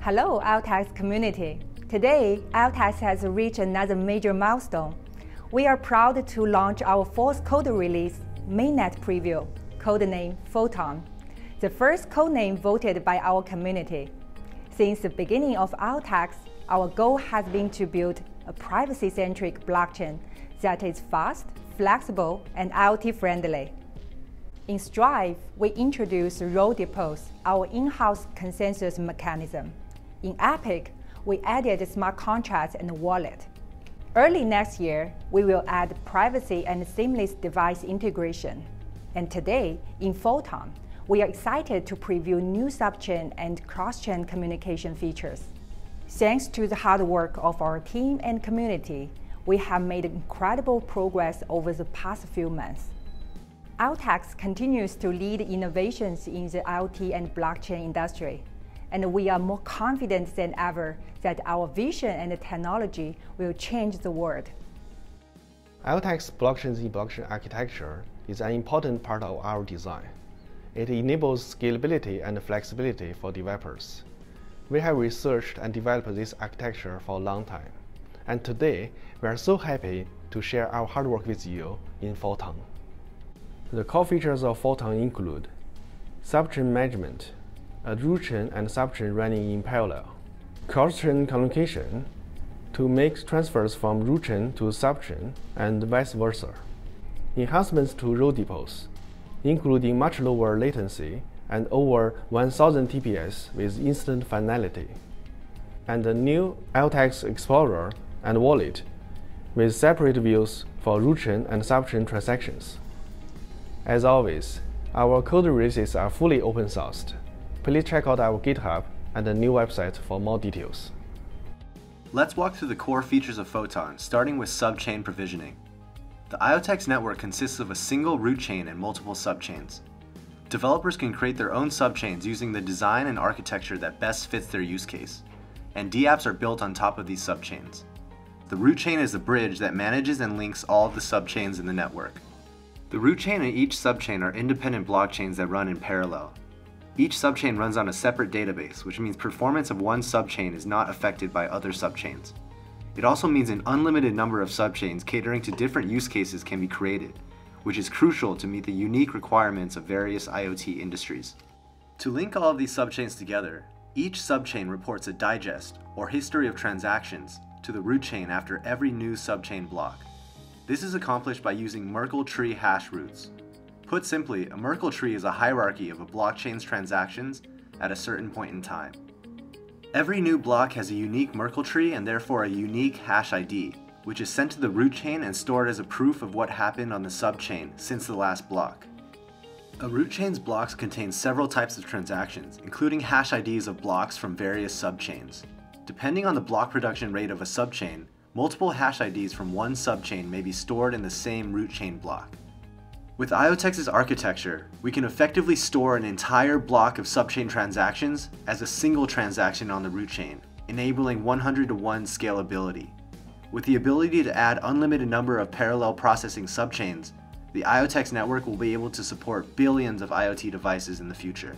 Hello, IoTeX community. Today, IoTeX has reached another major milestone. We are proud to launch our fourth code release, Mainnet Preview, codename Photon, the first codename voted by our community. Since the beginning of IoTeX, our goal has been to build a privacy-centric blockchain that is fast, flexible, and IoT-friendly. In Strive, we introduced Roll-DPoS, our in-house consensus mechanism. In Epic, we added smart contracts and wallet. Early next year, we will add privacy and seamless device integration. And today, in Photon, we are excited to preview new subchain and cross-chain communication features. Thanks to the hard work of our team and community, we have made incredible progress over the past few months. IoTeX continues to lead innovations in the IoT and blockchain industry, and we are more confident than ever that our vision and technology will change the world. IoTeX blockchain-in-blockchain architecture is an important part of our design. It enables scalability and flexibility for developers. We have researched and developed this architecture for a long time, and today we are so happy to share our hard work with you in Photon. The core features of Photon include subchain management, a root chain and subchain running in parallel, cross-chain communication to make transfers from root chain to subchain and vice versa, enhancements to Roll-DPoS, including much lower latency and over 1000 TPS with instant finality, and a new IoTeX Explorer and wallet with separate views for root chain and subchain transactions. As always, our code releases are fully open sourced. Please check out our GitHub and the new website for more details. Let's walk through the core features of Photon, starting with subchain provisioning. The IoTeX network consists of a single root chain and multiple subchains. Developers can create their own subchains using the design and architecture that best fits their use case, and dApps are built on top of these subchains. The root chain is the bridge that manages and links all of the subchains in the network. The root chain and each subchain are independent blockchains that run in parallel. Each subchain runs on a separate database, which means performance of one subchain is not affected by other subchains. It also means an unlimited number of subchains catering to different use cases can be created, which is crucial to meet the unique requirements of various IoT industries. To link all of these subchains together, each subchain reports a digest, or history of transactions, to the root chain after every new subchain block. This is accomplished by using Merkle tree hash roots. Put simply, a Merkle tree is a hierarchy of a blockchain's transactions at a certain point in time. Every new block has a unique Merkle tree and therefore a unique hash ID, which is sent to the root chain and stored as a proof of what happened on the subchain since the last block. A root chain's blocks contain several types of transactions, including hash IDs of blocks from various subchains. Depending on the block production rate of a subchain, multiple hash IDs from one subchain may be stored in the same root chain block. With IoTex's architecture, we can effectively store an entire block of subchain transactions as a single transaction on the root chain, enabling 100-to-1 scalability. With the ability to add unlimited number of parallel processing subchains, the IoTeX network will be able to support billions of IoT devices in the future.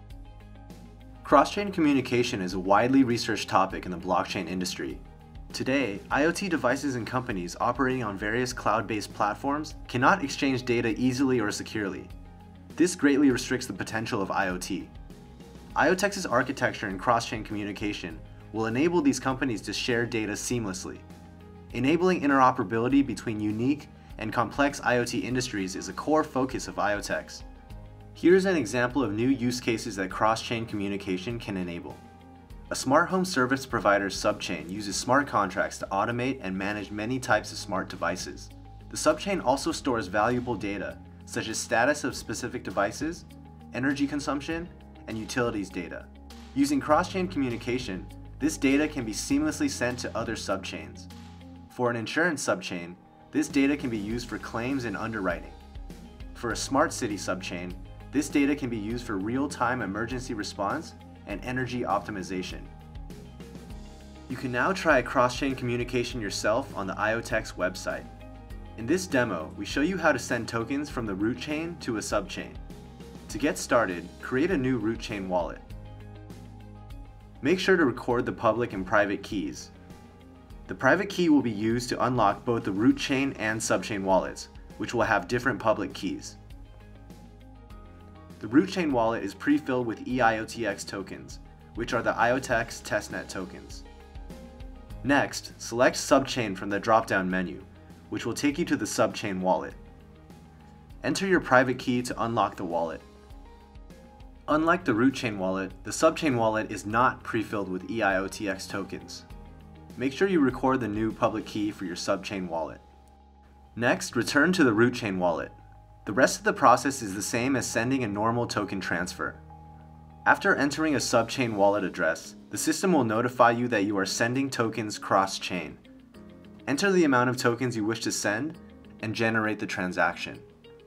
Cross-chain communication is a widely researched topic in the blockchain industry. Today, IoT devices and companies operating on various cloud-based platforms cannot exchange data easily or securely. This greatly restricts the potential of IoT. IoTex's architecture and cross-chain communication will enable these companies to share data seamlessly. Enabling interoperability between unique and complex IoT industries is a core focus of IoTeX. Here's an example of new use cases that cross-chain communication can enable. A smart home service provider's subchain uses smart contracts to automate and manage many types of smart devices. The subchain also stores valuable data, such as status of specific devices, energy consumption, and utilities data. Using cross-chain communication, this data can be seamlessly sent to other subchains. For an insurance subchain, this data can be used for claims and underwriting. For a smart city subchain, this data can be used for real-time emergency response and energy optimization. You can now try cross-chain communication yourself on the IoTeX website. In this demo, we show you how to send tokens from the root chain to a subchain. To get started, create a new root chain wallet. Make sure to record the public and private keys. The private key will be used to unlock both the root chain and subchain wallets, which will have different public keys. The root chain wallet is pre-filled with IoTeX tokens, which are the IoTeX testnet tokens. Next, select subchain from the drop-down menu, which will take you to the subchain wallet. Enter your private key to unlock the wallet. Unlike the root chain wallet, the subchain wallet is not pre-filled with IoTeX tokens. Make sure you record the new public key for your subchain wallet. Next, return to the root chain wallet. The rest of the process is the same as sending a normal token transfer. After entering a subchain wallet address, the system will notify you that you are sending tokens cross-chain. Enter the amount of tokens you wish to send and generate the transaction.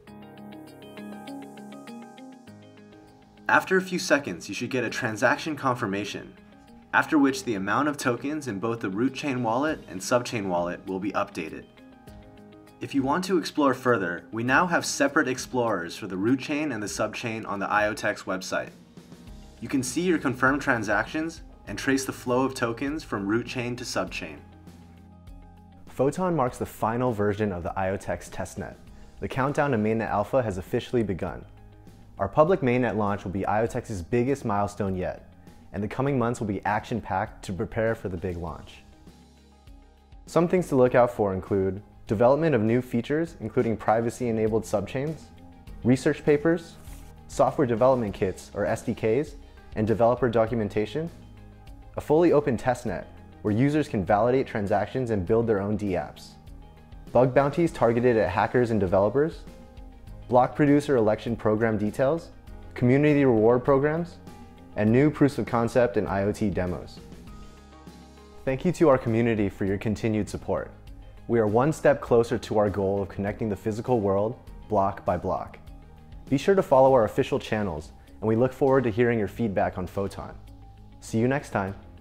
After a few seconds, you should get a transaction confirmation, after which the amount of tokens in both the root chain wallet and subchain wallet will be updated. If you want to explore further, we now have separate explorers for the root chain and the subchain on the IoTeX website. You can see your confirmed transactions and trace the flow of tokens from root chain to subchain. Photon marks the final version of the IoTeX testnet. The countdown to mainnet alpha has officially begun. Our public mainnet launch will be IoTex's biggest milestone yet, and the coming months will be action-packed to prepare for the big launch. Some things to look out for include development of new features, including privacy-enabled subchains, research papers, software development kits or SDKs, and developer documentation, a fully open testnet where users can validate transactions and build their own dApps, bug bounties targeted at hackers and developers, block producer election program details, community reward programs, and new proofs of concept and IoT demos. Thank you to our community for your continued support. We are one step closer to our goal of connecting the physical world block by block. Be sure to follow our official channels, and we look forward to hearing your feedback on Photon. See you next time.